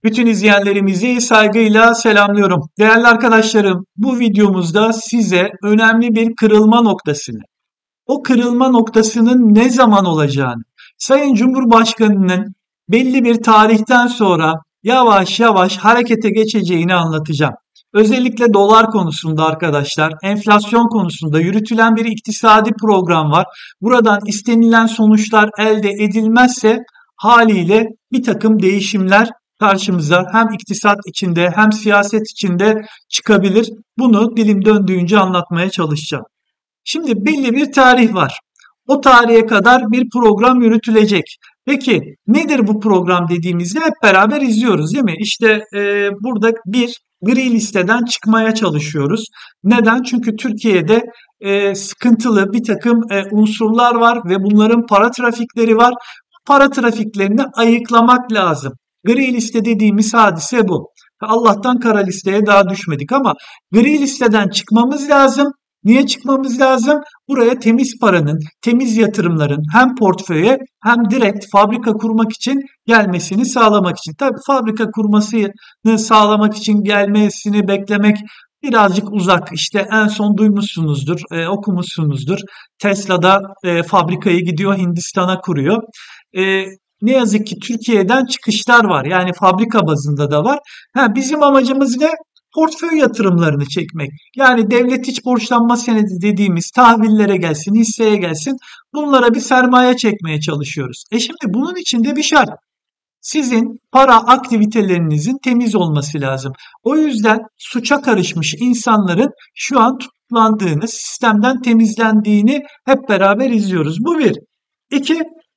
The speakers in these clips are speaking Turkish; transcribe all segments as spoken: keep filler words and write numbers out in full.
Bütün izleyenlerimizi saygıyla selamlıyorum. Değerli arkadaşlarım, bu videomuzda size önemli bir kırılma noktasını, o kırılma noktasının ne zaman olacağını, Sayın Cumhurbaşkanı'nın belli bir tarihten sonra yavaş yavaş harekete geçeceğini anlatacağım. Özellikle dolar konusunda arkadaşlar, enflasyon konusunda yürütülen bir iktisadi program var. Buradan istenilen sonuçlar elde edilmezse haliyle bir takım değişimler karşımıza hem iktisat içinde hem siyaset içinde çıkabilir. Bunu dilim döndüğünce anlatmaya çalışacağım. Şimdi belli bir tarih var. O tarihe kadar bir program yürütülecek. Peki nedir bu program dediğimizde hep beraber izliyoruz değil mi? İşte e, burada bir gri listeden çıkmaya çalışıyoruz. Neden? Çünkü Türkiye'de e, sıkıntılı bir takım e, unsurlar var ve bunların para trafikleri var. Para trafiklerini ayıklamak lazım. Gri liste dediğimiz hadise bu. Allah'tan kara listeye daha düşmedik ama gri listeden çıkmamız lazım. Niye çıkmamız lazım? Buraya temiz paranın, temiz yatırımların hem portföye hem direkt fabrika kurmak için gelmesini sağlamak için. Tabii fabrika kurmasını sağlamak için gelmesini beklemek birazcık uzak. İşte en son duymuşsunuzdur, e, okumuşsunuzdur. Tesla'da e, fabrikayı gidiyor Hindistan'a kuruyor. E, ne yazık ki Türkiye'den çıkışlar var. Yani fabrika bazında da var. Ha, bizim amacımız ne? Portföy yatırımlarını çekmek. Yani devlet iç borçlanma senedi dediğimiz tahvillere gelsin, hisseye gelsin. Bunlara bir sermaye çekmeye çalışıyoruz. E şimdi bunun için de bir şart. Sizin para aktivitelerinizin temiz olması lazım. O yüzden suça karışmış insanların şu an tutuklandığını, sistemden temizlendiğini hep beraber izliyoruz. Bu bir. İki,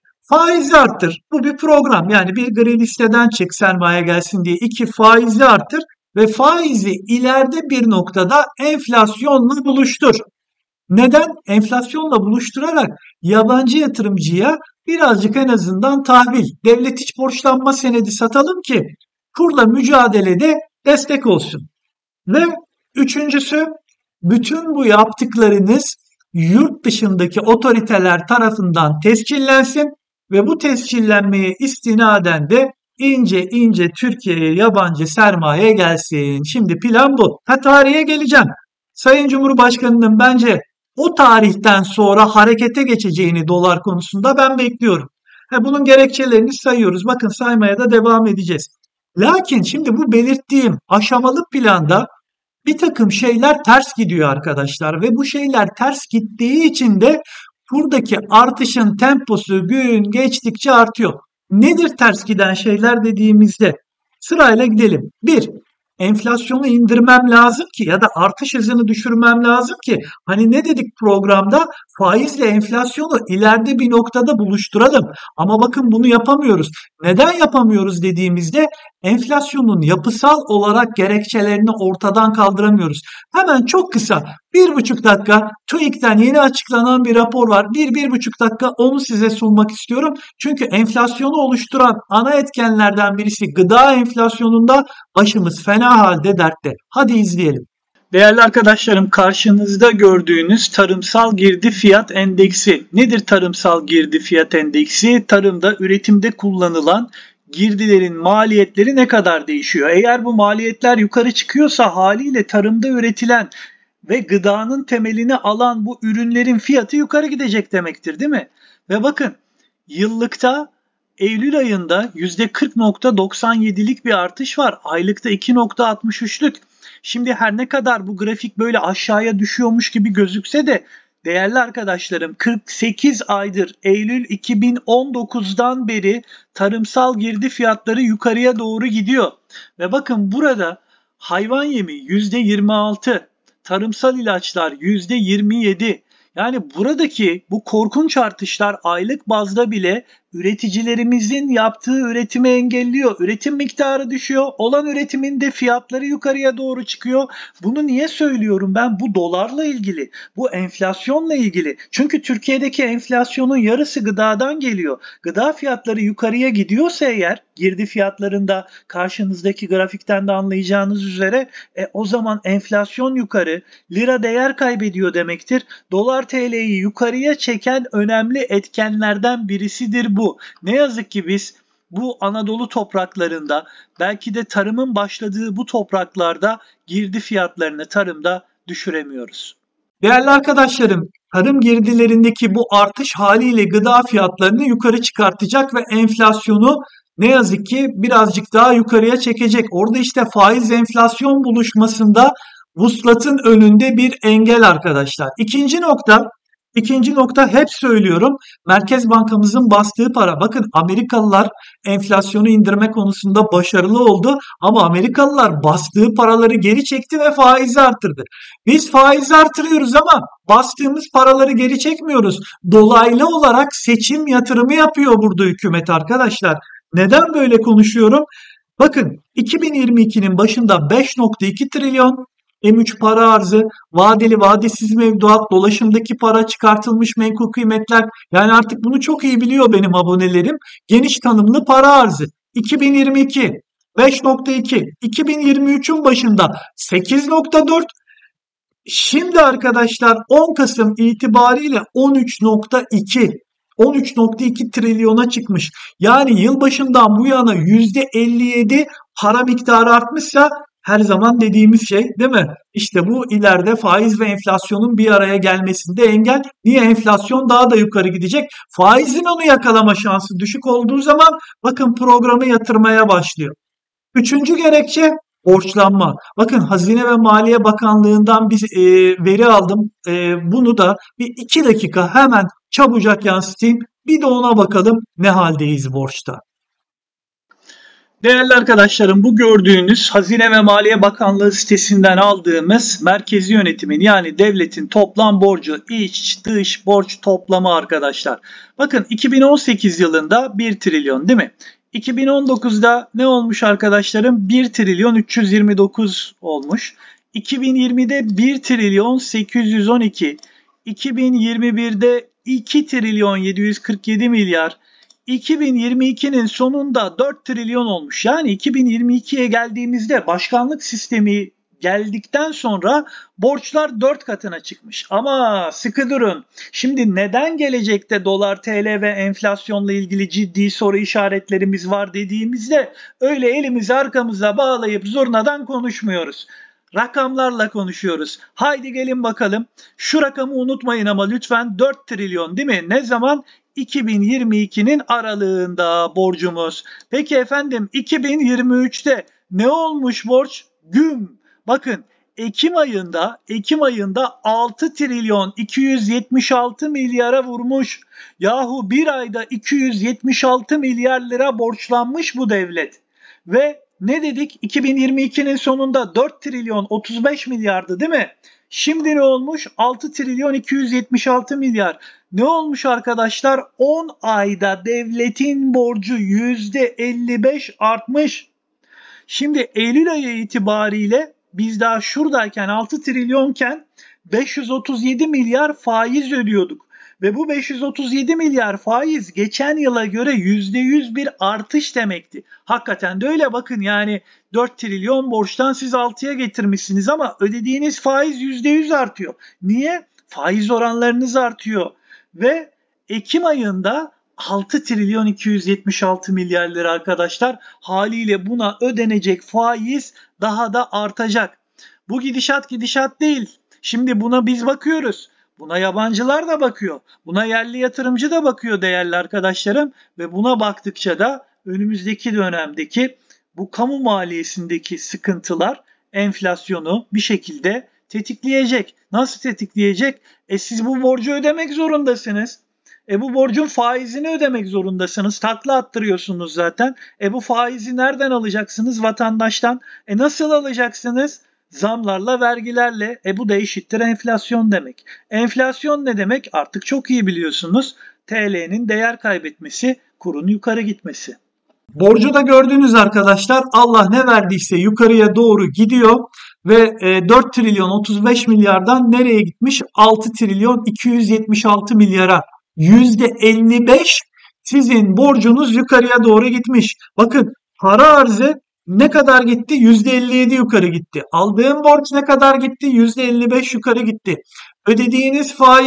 faizi arttır. Bu bir program. Yani bir gri listeden çık sermaye gelsin diye. İki, faizi arttır ve faizi ileride bir noktada enflasyonla buluştur. Neden? Enflasyonla buluşturarak yabancı yatırımcıya birazcık en azından tahvil, devlet iç borçlanma senedi satalım ki kurla mücadelede destek olsun. Ve üçüncüsü, bütün bu yaptıklarınız yurt dışındaki otoriteler tarafından tescillensin ve bu tescillenmeye istinaden de ince ince Türkiye'ye yabancı sermaye gelsin. Şimdi plan bu. Ha, tarihe geleceğim. Sayın Cumhurbaşkanı'nın bence o tarihten sonra harekete geçeceğini dolar konusunda ben bekliyorum. Ha, bunun gerekçelerini sayıyoruz. Bakın saymaya da devam edeceğiz. Lakin şimdi bu belirttiğim aşamalı planda bir takım şeyler ters gidiyor arkadaşlar ve bu şeyler ters gittiği için de buradaki artışın temposu gün geçtikçe artıyor. Nedir ters giden şeyler dediğimizde? Sırayla gidelim. Bir, enflasyonu indirmem lazım ki ya da artış hızını düşürmem lazım ki hani ne dedik programda, faizle enflasyonu ileride bir noktada buluşturalım. Ama bakın bunu yapamıyoruz. Neden yapamıyoruz dediğimizde enflasyonun yapısal olarak gerekçelerini ortadan kaldıramıyoruz. Hemen çok kısa bir buçuk dakika TÜİK'ten yeni açıklanan bir rapor var. Bir, bir buçuk dakika onu size sunmak istiyorum. Çünkü enflasyonu oluşturan ana etkenlerden birisi gıda enflasyonunda başımız fena halde dertte. Hadi izleyelim. Değerli arkadaşlarım, karşınızda gördüğünüz tarımsal girdi fiyat endeksi. Nedir tarımsal girdi fiyat endeksi? Tarımda, üretimde kullanılan girdilerin maliyetleri ne kadar değişiyor? Eğer bu maliyetler yukarı çıkıyorsa haliyle tarımda üretilen ve gıdanın temelini alan bu ürünlerin fiyatı yukarı gidecek demektir, değil mi? Ve bakın yıllıkta Eylül ayında yüzde kırk nokta doksan yedilik bir artış var. Aylıkta iki nokta altmış üçlük. Şimdi her ne kadar bu grafik böyle aşağıya düşüyormuş gibi gözükse de değerli arkadaşlarım, kırk sekiz aydır Eylül iki bin on dokuzdan beri tarımsal girdi fiyatları yukarıya doğru gidiyor. Ve bakın burada hayvan yemi yüzde yirmi altı, tarımsal ilaçlar yüzde yirmi yedi. Yani buradaki bu korkunç artışlar aylık bazda bile üreticilerimizin yaptığı üretimi engelliyor. Üretim miktarı düşüyor. Olan üretimin de fiyatları yukarıya doğru çıkıyor. Bunu niye söylüyorum ben? Bu dolarla ilgili. Bu enflasyonla ilgili. Çünkü Türkiye'deki enflasyonun yarısı gıdadan geliyor. Gıda fiyatları yukarıya gidiyorsa eğer, girdi fiyatlarında karşınızdaki grafikten de anlayacağınız üzere e, o zaman enflasyon yukarı, lira değer kaybediyor demektir. Dolar T L'yi yukarıya çeken önemli etkenlerden birisidir bu. Ne yazık ki biz bu Anadolu topraklarında, belki de tarımın başladığı bu topraklarda girdi fiyatlarını tarımda düşüremiyoruz. Değerli arkadaşlarım, tarım girdilerindeki bu artış haliyle gıda fiyatlarını yukarı çıkartacak ve enflasyonu ne yazık ki birazcık daha yukarıya çekecek. Orada işte faiz enflasyon buluşmasında vuslatın önünde bir engel arkadaşlar. İkinci nokta, ikinci nokta hep söylüyorum. Merkez Bankamızın bastığı para. Bakın Amerikalılar enflasyonu indirme konusunda başarılı oldu ama Amerikalılar bastığı paraları geri çekti ve faizi arttırdı. Biz faizi artırıyoruz ama bastığımız paraları geri çekmiyoruz. Dolaylı olarak seçim yatırımı yapıyor burada hükümet arkadaşlar. Neden böyle konuşuyorum? Bakın iki bin yirmi ikinin başında beş nokta iki trilyon M üç para arzı, vadeli vadesiz mevduat, dolaşımdaki para, çıkartılmış menkul kıymetler, yani artık bunu çok iyi biliyor benim abonelerim. Geniş tanımlı para arzı. iki bin yirmi iki beş nokta iki, iki bin yirmi üçün başında sekiz nokta dört. Şimdi arkadaşlar on Kasım itibariyle on üç nokta iki. on üç nokta iki trilyona çıkmış. Yani yılbaşından bu yana yüzde elli yedi para miktarı artmışsa her zaman dediğimiz şey değil mi? İşte bu ileride faiz ve enflasyonun bir araya gelmesinde engel. Niye? Enflasyon daha da yukarı gidecek. Faizin onu yakalama şansı düşük olduğu zaman bakın programı yatırmaya başlıyor. Üçüncü gerekçe borçlanma. Bakın Hazine ve Maliye Bakanlığı'ndan bir e, veri aldım. E, bunu da bir iki dakika hemen çabucak yansıtayım. Bir de ona bakalım ne haldeyiz borçta. Değerli arkadaşlarım, bu gördüğünüz Hazine ve Maliye Bakanlığı sitesinden aldığımız merkezi yönetimin, yani devletin toplam borcu, iç dış borç toplamı arkadaşlar. Bakın iki bin on sekiz yılında bir trilyon değil mi? iki bin on dokuzda ne olmuş arkadaşlarım? bir trilyon üç yüz yirmi dokuz olmuş. iki bin yirmide bir trilyon sekiz yüz on iki. iki bin yirmi birde iki trilyon yedi yüz kırk yedi milyar. iki bin yirmi ikinin sonunda dört trilyon olmuş. Yani iki bin yirmi ikiye geldiğimizde başkanlık sistemi geldikten sonra borçlar dört katına çıkmış. Ama sıkı durun. Şimdi neden gelecekte dolar, T L ve enflasyonla ilgili ciddi soru işaretlerimiz var dediğimizde öyle elimizi arkamıza bağlayıp zurnadan konuşmuyoruz. Rakamlarla konuşuyoruz. Haydi gelin bakalım. Şu rakamı unutmayın ama lütfen, dört trilyon değil mi? Ne zaman? iki bin yirmi ikinin aralığında borcumuz. Peki efendim iki bin yirmi üçte ne olmuş borç? Güm. Bakın Ekim ayında Ekim ayında altı trilyon iki yüz yetmiş altı milyara vurmuş. Yahu bir ayda iki yüz yetmiş altı milyar lira borçlanmış bu devlet. Ve ne dedik? iki bin yirmi ikinin sonunda dört trilyon otuz beş milyardı değil mi? Şimdi ne olmuş? altı trilyon iki yüz yetmiş altı milyar. Ne olmuş arkadaşlar? on ayda devletin borcu yüzde elli beş artmış. Şimdi Eylül ayı itibariyle biz daha şuradayken altı trilyonken beş yüz otuz yedi milyar faiz ödüyorduk. Ve bu beş yüz otuz yedi milyar faiz geçen yıla göre yüzde yüz bir artış demekti. Hakikaten de öyle, bakın yani dört trilyon borçtan siz altıya getirmişsiniz ama ödediğiniz faiz yüzde yüz artıyor. Niye? Faiz oranlarınız artıyor. Ve Ekim ayında altı trilyon iki yüz yetmiş altı milyar lira arkadaşlar, haliyle buna ödenecek faiz daha da artacak. Bu gidişat gidişat değil. Şimdi buna biz bakıyoruz. Buna yabancılar da bakıyor. Buna yerli yatırımcı da bakıyor değerli arkadaşlarım. Ve buna baktıkça da önümüzdeki dönemdeki bu kamu maliyesindeki sıkıntılar enflasyonu bir şekilde tetikleyecek. Nasıl tetikleyecek? E siz bu borcu ödemek zorundasınız. E bu borcun faizini ödemek zorundasınız. Takla attırıyorsunuz zaten. E bu faizi nereden alacaksınız? Vatandaştan. E nasıl alacaksınız? Zamlarla, vergilerle. E bu da eşittir enflasyon demek. Enflasyon ne demek? Artık çok iyi biliyorsunuz. T L'nin değer kaybetmesi, kurun yukarı gitmesi. Borcu da gördüğünüz arkadaşlar, Allah ne verdiyse yukarıya doğru gidiyor ve dört trilyon otuz beş milyardan nereye gitmiş? altı trilyon iki yüz yetmiş altı milyara. yüzde elli beş sizin borcunuz yukarıya doğru gitmiş. Bakın para arzı ne kadar gitti? yüzde elli yedi yukarı gitti. Aldığın borç ne kadar gitti? yüzde elli beş yukarı gitti. Ödediğiniz faiz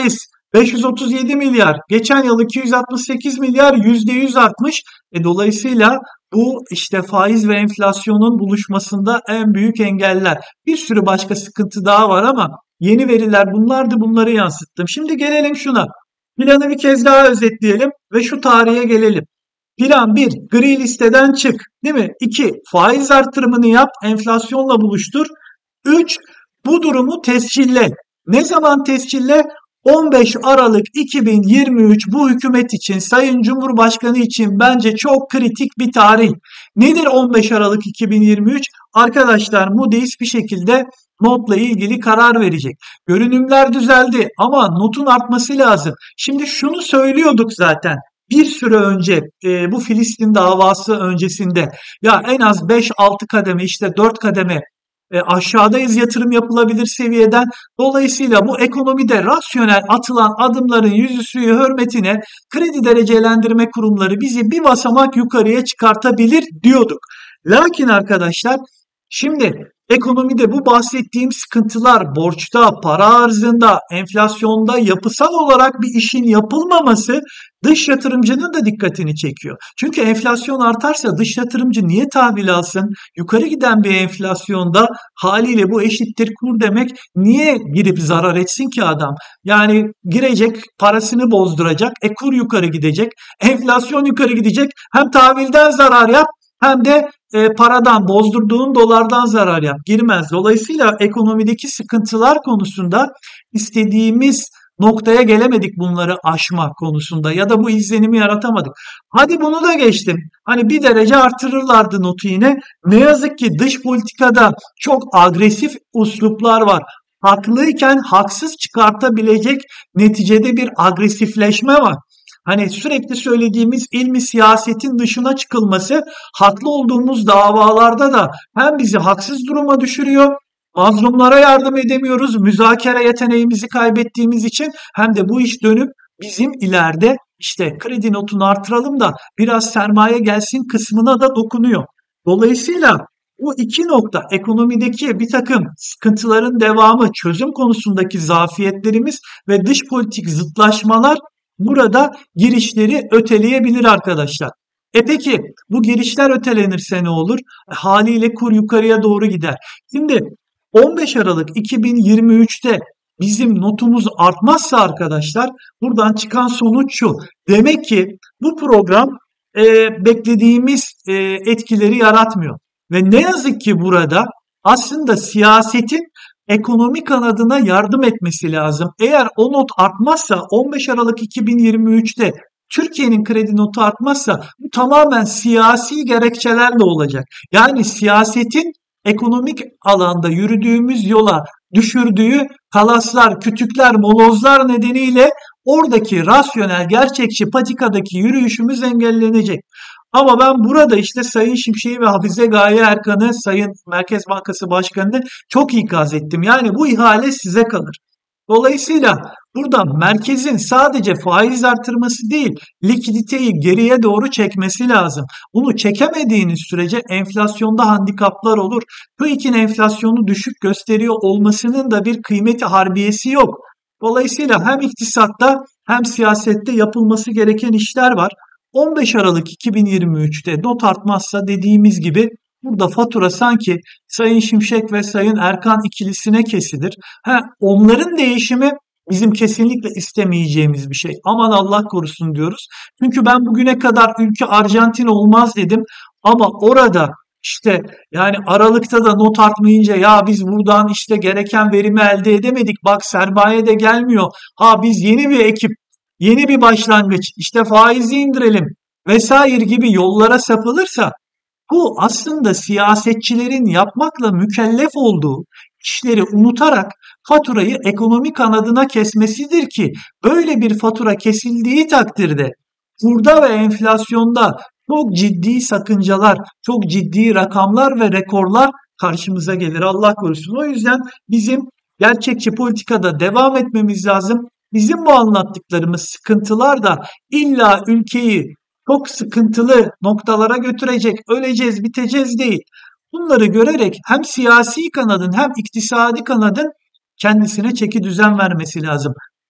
beş yüz otuz yedi milyar. Geçen yıl iki yüz altmış sekiz milyar, yüzde yüz artmış. E, dolayısıyla bu işte faiz ve enflasyonun buluşmasında en büyük engeller. Bir sürü başka sıkıntı daha var ama yeni veriler bunlardı, bunları yansıttım. Şimdi gelelim şuna. Planı bir kez daha özetleyelim ve şu tarihe gelelim. Plan bir, gri listeden çık, değil mi? iki, faiz artırımını yap, enflasyonla buluştur. üç, bu durumu tescille. Ne zaman tescille? on beş Aralık iki bin yirmi üç bu hükümet için, Sayın Cumhurbaşkanı için bence çok kritik bir tarih. Nedir on beş Aralık iki bin yirmi üç? Arkadaşlar Moody's bir şekilde notla ilgili karar verecek. Görünümler düzeldi ama notun artması lazım. Şimdi şunu söylüyorduk zaten. Bir süre önce e, bu Filistin davası öncesinde ya en az beş altı kademe işte dört kademe e, aşağıdayız yatırım yapılabilir seviyeden. Dolayısıyla bu ekonomide rasyonel atılan adımların yüzüsü hürmetine kredi derecelendirme kurumları bizi bir basamak yukarıya çıkartabilir diyorduk. Lakin arkadaşlar şimdi ekonomide bu bahsettiğim sıkıntılar borçta, para arzında, enflasyonda yapısal olarak bir işin yapılmaması dış yatırımcının da dikkatini çekiyor. Çünkü enflasyon artarsa dış yatırımcı niye tahvil alsın? Yukarı giden bir enflasyonda haliyle bu eşittir kur demek, niye girip zarar etsin ki adam? Yani girecek, parasını bozduracak, e kur yukarı gidecek, enflasyon yukarı gidecek, hem tahvilden zarar yap hem de e, paradan, bozdurduğun dolardan zarar yap. Girmez. Dolayısıyla ekonomideki sıkıntılar konusunda istediğimiz noktaya gelemedik, bunları aşma konusunda ya da bu izlenimi yaratamadık. Hadi bunu da geçtim. Hani bir derece artırırlardı notu yine. Ne yazık ki dış politikada çok agresif usluplar var. Haklıyken haksız çıkartabilecek neticede bir agresifleşme var. Hani sürekli söylediğimiz ilmi siyasetin dışına çıkılması haklı olduğumuz davalarda da hem bizi haksız duruma düşürüyor, mazlumlara yardım edemiyoruz, müzakere yeteneğimizi kaybettiğimiz için, hem de bu iş dönüp bizim ileride işte kredi notunu artıralım da biraz sermaye gelsin kısmına da dokunuyor. Dolayısıyla bu iki nokta, ekonomideki bir takım sıkıntıların devamı, çözüm konusundaki zafiyetlerimiz ve dış politik zıtlaşmalar burada girişleri öteleyebilir arkadaşlar. E peki bu girişler ötelenirse ne olur? E, haliyle kur yukarıya doğru gider. Şimdi on beş Aralık iki bin yirmi üçte bizim notumuz artmazsa arkadaşlar, buradan çıkan sonuç şu. Demek ki bu program e, beklediğimiz e, etkileri yaratmıyor. Ve ne yazık ki burada aslında siyasetin ekonomi kanadına yardım etmesi lazım. Eğer o not artmazsa, on beş Aralık iki bin yirmi üçte Türkiye'nin kredi notu artmazsa, bu tamamen siyasi gerekçelerle olacak. Yani siyasetin ekonomik alanda yürüdüğümüz yola düşürdüğü kalaslar, kütükler, molozlar nedeniyle oradaki rasyonel, gerçekçi patikadaki yürüyüşümüz engellenecek. Ama ben burada işte Sayın Şimşek'i ve Hafize Gaye Erkan'ı, Sayın Merkez Bankası Başkanı'nı çok ikaz ettim. Yani bu ihale size kalır. Dolayısıyla burada merkezin sadece faiz artırması değil, likiditeyi geriye doğru çekmesi lazım. Bunu çekemediğiniz sürece enflasyonda handikaplar olur. TÜİK'in enflasyonu düşük gösteriyor olmasının da bir kıymeti harbiyesi yok. Dolayısıyla hem iktisatta hem siyasette yapılması gereken işler var. on beş Aralık iki bin yirmi üçte not artmazsa dediğimiz gibi burada fatura sanki Sayın Şimşek ve Sayın Erkan ikilisine kesilir. Ha, onların değişimi bizim kesinlikle istemeyeceğimiz bir şey. Aman Allah korusun diyoruz. Çünkü ben bugüne kadar ülke Arjantin olmaz dedim. Ama orada işte yani Aralık'ta da not artmayınca ya biz buradan işte gereken verimi elde edemedik. Bak sermaye de gelmiyor. Ha biz yeni bir ekip, yeni bir başlangıç, işte faizi indirelim vesaire gibi yollara sapılırsa, bu aslında siyasetçilerin yapmakla mükellef olduğu işleri unutarak faturayı ekonomi kanadına kesmesidir ki böyle bir fatura kesildiği takdirde kurda ve enflasyonda çok ciddi sakıncalar, çok ciddi rakamlar ve rekorlar karşımıza gelir. Allah korusun. O yüzden bizim gerçekçi politikada devam etmemiz lazım. Bizim bu anlattıklarımız sıkıntılar da illa ülkeyi çok sıkıntılı noktalara götürecek, öleceğiz, biteceğiz değil. Bunları görerek hem siyasi kanadın hem iktisadi kanadın kendisine çeki düzen vermesi lazım.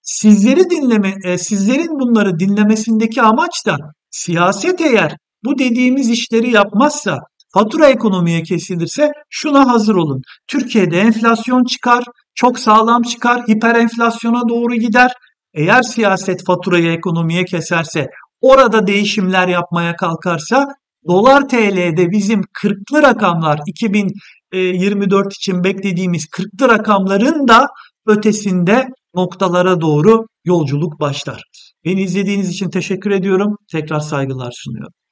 Sizleri dinleme, e, sizlerin bunları dinlemesindeki amaç da siyaset eğer bu dediğimiz işleri yapmazsa, fatura ekonomiye kesilirse şuna hazır olun. Türkiye'de enflasyon çıkar, çok sağlam çıkar, hiperenflasyona doğru gider. Eğer siyaset faturayı ekonomiye keserse, orada değişimler yapmaya kalkarsa, dolar T L'de bizim kırklı rakamlar, iki bin yirmi dört için beklediğimiz kırklı rakamların da ötesinde noktalara doğru yolculuk başlar. Beni izlediğiniz için teşekkür ediyorum. Tekrar saygılar sunuyorum.